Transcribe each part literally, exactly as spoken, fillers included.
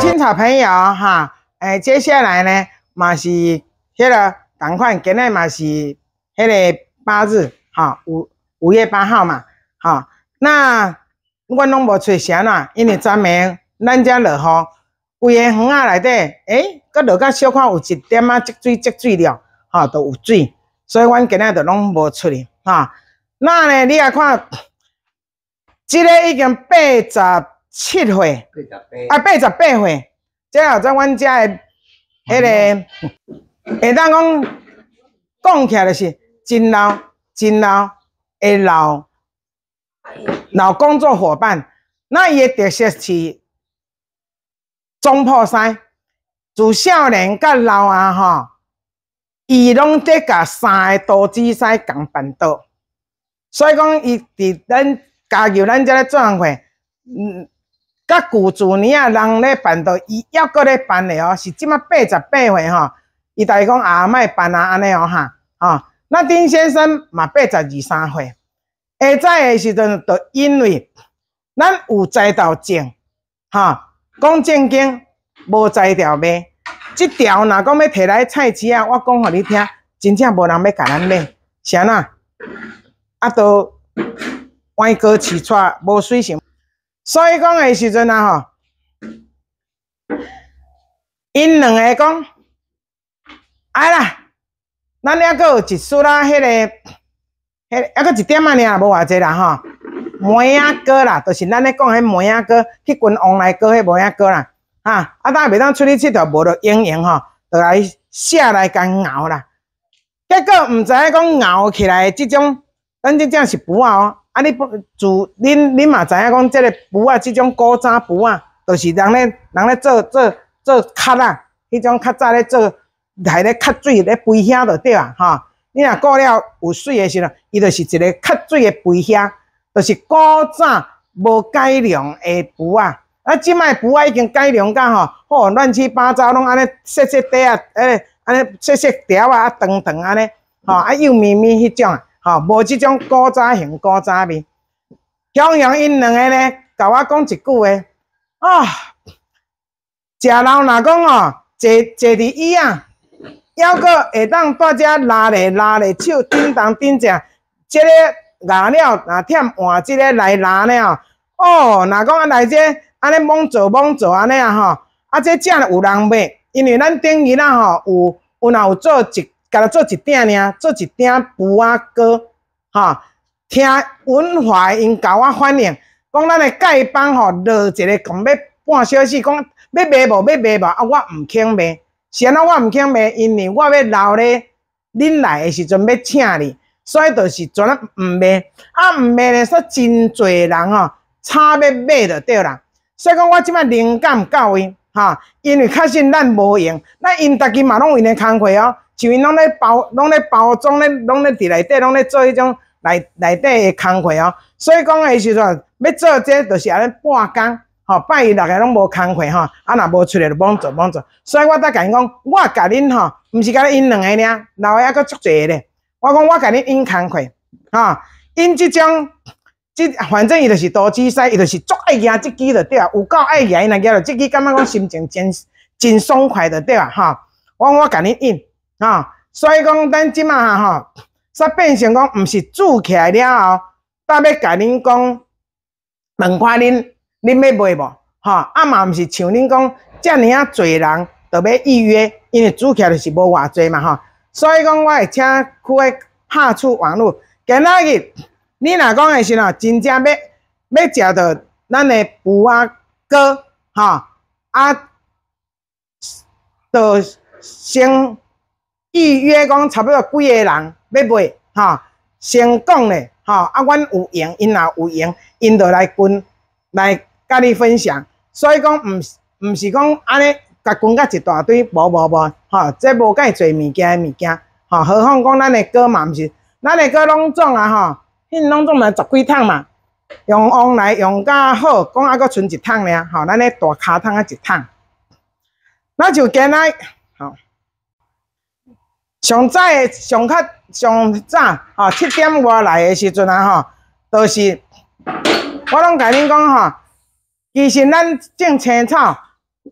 亲小朋友哈，诶，接下来呢，嘛是迄个同款，今日嘛是迄个八日，哈，五五月八号嘛，哈，那阮拢无找啥啦，因为昨暝咱遮落雨，规个园仔内底，诶，佮落到小可有一点仔积水积水了，哈，都有水，所以阮今日就拢无出去，哈。那呢，你来看，即个已经八十七岁，啊，八十八岁。 这后在阮遮的迄个，会当讲讲起来就是真老真老的老老工作伙伴。那伊的特色是总铺师，自少年到老啊吼，伊拢在甲三个刀子师共办倒。所以讲，伊伫咱加入咱遮咧做工会，嗯。 甲旧主年啊，人咧办到，伊还阁咧办咧哦，是即马八十八岁吼，伊大家讲啊，莫办啊，安尼哦哈，哦，那丁先生嘛八十二三岁，下早的时阵，就因为咱有财道证，哈，讲正经无财条卖，即条若讲要摕来菜市啊，我讲互你听，真正无人要甲咱买，是安怎？啊，都歪哥饲出无水性。 所以讲的时阵啊吼，因两个讲，哎啦，咱还阁有一丝啦，迄个，迄还阁一点仔尔，无偌济啦吼，梅仔糕啦，就是咱咧讲迄梅仔糕，迄群往来糕迄梅仔糕啦，哈，啊，当袂当出去佚佗，无就用用吼，就来写来干熬啦。结果毋知影讲熬起来即种，咱即种是布啊哦。 啊！你不自恁恁嘛知影讲，即个布啊，即种古早布啊，就是人咧人咧做做做壳啊，迄种较早咧做，来咧吸水咧肥虾就对啊，吼！你若过了有水的时候，伊就是一个吸水的肥虾，就是古早无改良的布啊。啊，即摆布啊已经改良到吼，吼乱七八糟，拢安尼细细块啊，诶，安尼细细条啊，啊长长安尼，吼啊幼绵绵迄种啊。 吼，无即种古早型古早味。向阳因两个呢，甲我讲一句话，啊，食老若讲哦，坐坐伫椅啊，还阁会当蹛遮拉咧拉咧手，叮当叮只，即个牙了若忝换即个来拉呢哦，若讲啊来这安尼猛做猛做安尼啊吼，啊这正有人买，因为咱顶日啊吼有有若有做一。 甲他做一顶尔，做一顶布啊糕，吼，听文华因甲我反映，讲咱的丐帮吼落一个讲要半小时，讲要卖无要卖无，啊我毋肯卖，是安怎我毋肯卖？因为我要留咧恁来的时阵要请你，所以就是全啊毋卖，啊毋卖咧，说真侪人吼差要买就对啦，所以讲我即摆灵感到位，吼，因为确实咱无用，咱因家己嘛拢有因的工课哦。 像因拢咧包，拢咧包装咧，拢咧伫内底，拢咧做迄种内内底诶工课哦。所以讲诶时阵，要做这就是安尼半工，吼，拜一六个拢无工课吼，啊若无出来就忙做忙做。所以我才甲因讲，我甲恁吼，毋是甲因两个尔，老诶还阁足侪咧。我讲我甲恁因工课，吼，因即种，即反正伊就是刀子师，伊就是足爱举即支就对啊，有够爱举，伊若举着即支，感觉讲心情真真爽快就对啊，吼。我我甲恁因。 吼，所以讲咱即马哈吼，煞变成讲毋是煮起来了后，搭要甲恁讲，问看恁恁要买无？吼，啊嘛毋是像恁讲遮尔啊侪人，着要预约，因为煮起来就是无偌济嘛吼。所以讲我会请去个拍出网络，今仔日你若讲的是喏，真正要要食到咱的布啊糕，吼啊，着先。 预约讲差不多几个人要买，吼，先讲咧，吼，啊，阮有闲，因若有闲，因就来跟来甲你分享。所以讲，毋毋是讲安尼，甲分甲一大堆，无无无，吼，这无介侪物件物件，吼，何况讲咱的糕嘛，毋是，咱的糕拢总啊，吼，迄拢总嘛十几桶嘛，用往来用甲好，讲还阁剩一桶尔，吼，咱的大卡桶啊一桶，那就今仔。 上早诶，上较上早吼，七点外来诶时阵啊吼，就是我拢甲恁讲吼，其实咱种青草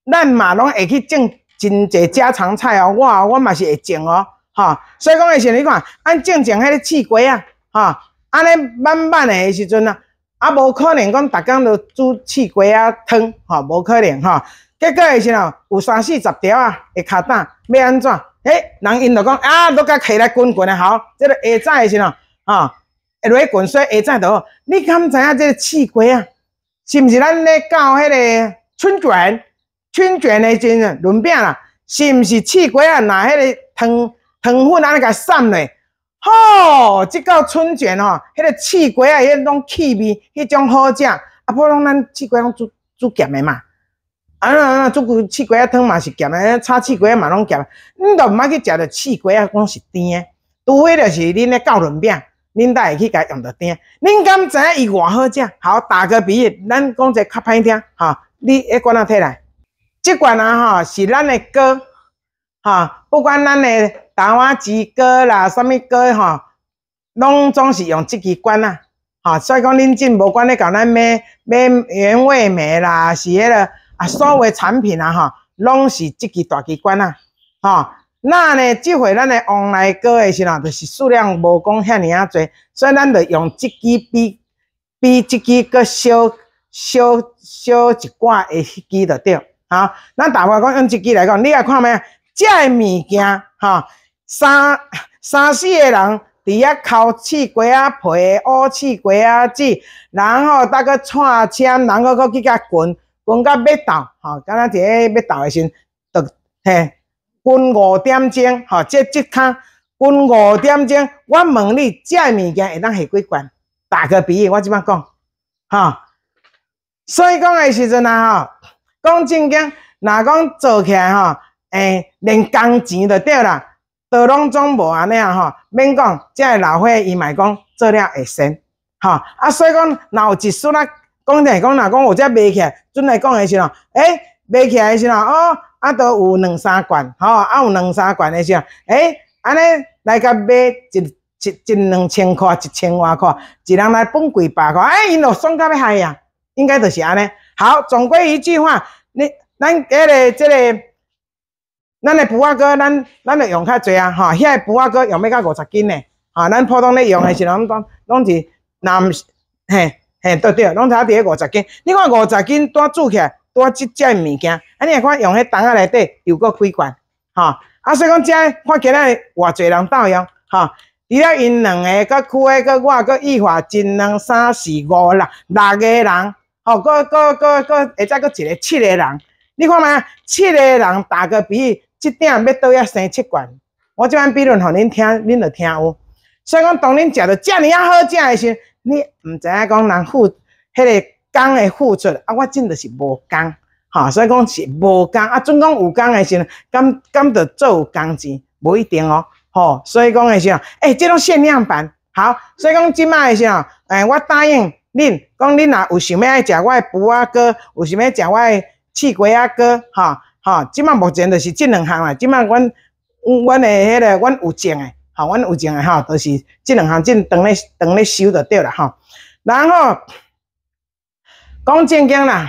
咱嘛拢会去种真济家常菜哦，我我嘛是会种哦，吼。所以讲的时候，你看，咱种种迄个刺瓜啊，吼，安尼慢慢的时阵啊，啊无可能讲逐工都煮刺瓜啊汤，吼，无可能吼。结果的时候，有三四十条啊，会卡胆要安怎？诶，人因就讲啊，都甲起来滚滚的好，这个下早的时候，吼，会落去滚水，下早就好。你敢知影这个刺瓜啊？是毋是咱咧搞迄个春卷？春卷的真润饼啦，是毋是刺瓜啊？拿迄个糖糖粉安尼甲散落，吼，即个春卷吼，迄个刺瓜啊，迄种气味，迄种好食。啊，普通咱刺瓜拢煮煮咸的嘛，啊啊煮句刺瓜汤嘛是咸的，炒刺瓜嘛拢咸。恁都毋爱去食着刺瓜啊，讲是甜的，除非着是恁咧搞润饼。恁才会去甲用着甜，恁敢知影伊偌好食？好，打个比喻，咱讲一个较歹听，吼，你迄罐仔摕来，即罐啊吼是咱的糕，吼，不管咱的台湾糍糕啦，啥物糕吼，拢总是用即支罐仔，吼，所以讲恁进无管咧甲咱买买原味梅啦，是迄个啊，所有产品啊吼，拢是即支大支罐仔，吼。那呢，即回咱的往来糕的时候，就是数量无讲遐尔啊多，所以咱就用即支比比即支搁小小小一寡的迄支就对。好，咱大概讲用即支来讲，你来看觅，这个物件，吼，三三四个人伫遐烤刺瓜啊皮、乌刺瓜啊籽，然后再搁串签，然后搁去甲滚滚到要倒，吼，敢若伫咧要倒的时，就嘿。滚五点钟，吼，这这卡滚五点钟。我问你，这物件会当下几罐？打个比喻，我即摆讲，吼。所以讲的时阵啊，吼，讲正经，若讲做起来吼，诶，连工钱就对啦，都拢总无安尼啊，吼。免讲，这个老伙伊嘛讲做了会sen吼。啊，所以讲，若有一丝仔讲来讲，若讲有这卖起来，准来讲的时候，诶，卖起来的时候，哦。啊，都有两三罐，吼，啊有两三罐的时候，诶，安尼来甲买一一一两千块，一千外块，一人来分几百块，哎，因就爽到要嗨呀，应该就是安尼。好，总归一句话，你咱迄个即个，咱的布仔糕，咱咱就用较济啊，吼，遐个布仔糕用要到五十斤呢，吼，咱普通咧用的时候，拢拢是南嘿嘿，对对，拢差伫咧五十斤。你看五十斤单煮起来。多即只物件，啊！你来看用迄桶仔内底又搁几罐，吼！啊，所以讲这看起来偌侪人斗用，吼！除了因两个，搁区个，搁我，搁义华，真两三四五六六个人，吼！搁搁搁搁，下再搁一个七个人，你看嘛，七个人打个比喻，一鼎要倒遐生七罐，我即摆比论互恁听，恁就听有。所以讲，当恁食到遮尔啊好食的时，你毋知影讲人付迄个。工的付出啊，我真就是无工，吼，所以讲是无工啊。准讲有工的时候，敢敢着做有工钱，无一定哦，吼。所以讲的时候，诶、欸，这种限量版好，所以讲即摆的时候，诶、欸，我答应恁，讲恁若有想要爱食我的布仔糕，有想要食我的刺瓜仔糕，吼吼，即摆目前就是即两项啦。即摆阮阮的迄个，阮有种的，吼，阮有种的吼，就是即两项，即当咧当咧收就对啦，吼。然后。讲正经啦，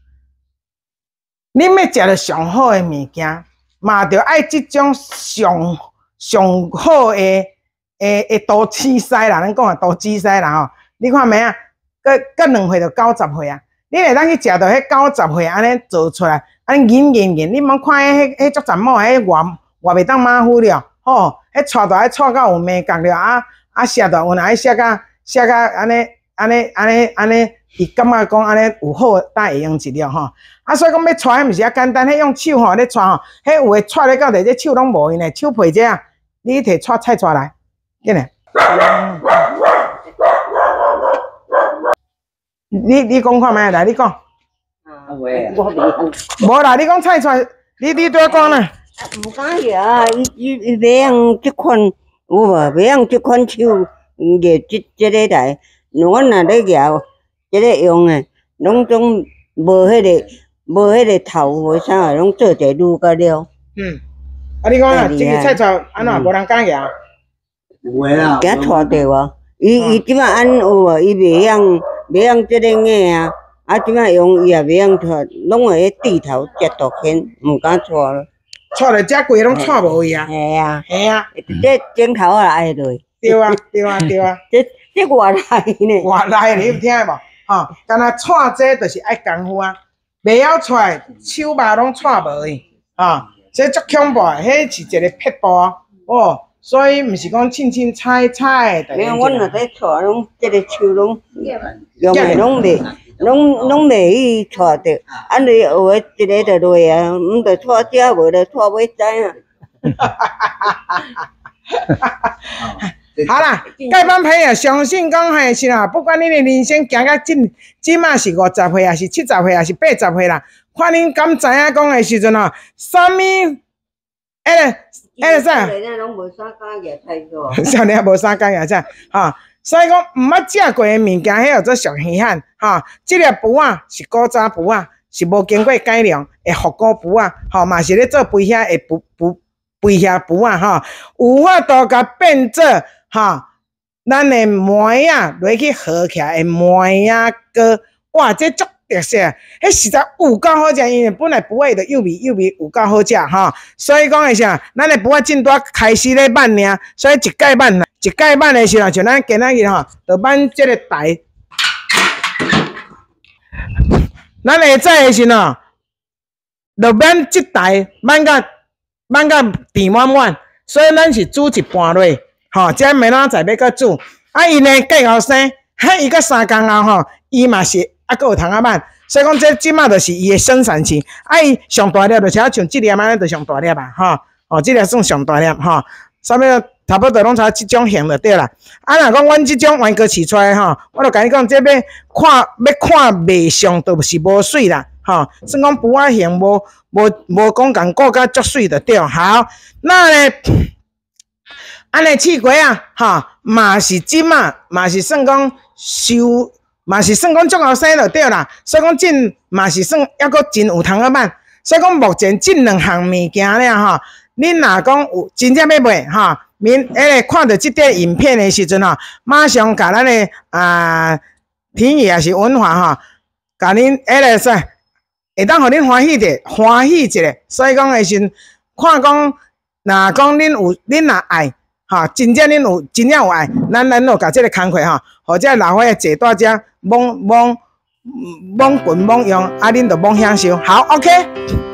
恁要食着上好的物件，嘛着爱即种上上好的诶诶都市西啦，咱讲诶都市西啦吼。你看咩啊？搁搁两岁着九十岁啊！你会当去食着迄九十岁安尼做出来，安尼软软软，你莫看迄迄足杂某，迄外外袂当马虎了，吼！迄炒着爱炒到有味觉了啊啊！食着有哪爱食甲食甲安尼安尼安尼安尼。伊感觉讲安尼有好带会用一了吼，啊，所以讲要揣，毋是遐简单，迄用手吼咧揣吼，迄有诶揣咧到底这手拢无用诶，手皮者啊，你摕撮菜撮来，紧嘞。你你讲看觅来，你讲。无啦，你讲菜撮，你你拄讲啦。 唔敢呀，伊伊买用即款有无？买用即款手，热即即个来，阮若咧摇。即个用诶，拢总无迄个，无迄个头，无啥，拢做者愈较了。 嗯，啊，你讲啊，即个菜菜安怎无人敢摇？ 有诶啦，惊拖着啊！伊伊即摆安有无？伊袂晓，袂晓即个硬啊， 啊，即摆用伊也袂晓带，拢会低头食大片，毋敢带咯。 带着遮贵拢带无去啊。 系啊， 系啊， 这镜头也爱落。 对啊，对啊，对啊。 这这外来呢？ 外来你有听无？吼，干那带这就是爱功夫啊，袂晓带，手把拢带无去，吼，这足恐怖，迄是一个撇步哦。所以毋是讲凊凊彩彩的。 没有，阮若在带，拢这个手拢用的拢袂，拢拢袂去带着。安尼学的一个就落啊，毋着带遮，无就带尾知啊。 好啦，各班朋友，相信讲嘿是啦，不管恁的人生行到即即马是五十岁，还是七十岁，还是八十岁啦，看恁敢知影讲的时阵哦，啥物？迄个迄个啥？ 拢无啥敢业太多。 少年无啥敢业啥？吼，所以讲毋捌食过的物件，迄叫做上稀罕。吼，即个布啊是古早布啊，是无经过改良的复古布啊，吼嘛是咧做肥虾的布布肥虾布啊，吼有法度甲变做吼咱的梅啊落去和起来的梅啊糕，哇，这足特色，迄实在有够好食，因为本来布仔就幼味幼味有够好食吼，所以讲的啥，咱的布仔真多开始咧焖尔，所以一盖焖一盖焖的时候，像咱今仔日吼，就焖即个台。咱下早的时候，就焖即台焖到焖到甜满满，所以咱是煮一半落，吼，这明仔载要搁煮。啊，伊呢计后生，哈，伊搁三工后吼，伊嘛是啊，搁有通啊焖。所以讲，这即马就是伊的生产期。啊，伊上大粒就是像即粒安尼，就上大粒啊，吼，哦，即粒算上大粒吼。啥物差不多拢差即种型就对啦。啊，若讲阮即种原个饲出来吼，我著甲你讲，这要看要看卖相，就是无水啦，吼。算讲布仔型无无无讲共顾甲足水就对。好，那咧，安尼试过啊，吼，嘛是即马嘛是算讲收，嘛是算讲足后生就对啦。所以讲真嘛是算抑阁真有通啊办。所以讲目前即两项物件咧吼。恁若讲有真正要买吼，明迄个看到即个影片的时阵吼，马上甲咱的啊天意也是文化吼，甲恁迄个啥，会当互恁欢喜者欢喜一下。所以讲的时阵，看讲若讲恁有恁若爱吼，真正恁有真正有爱，咱咱就甲即个工课吼，或者老伙仔坐大遮猛猛猛滚猛用，啊恁就猛享受。好 ，OK。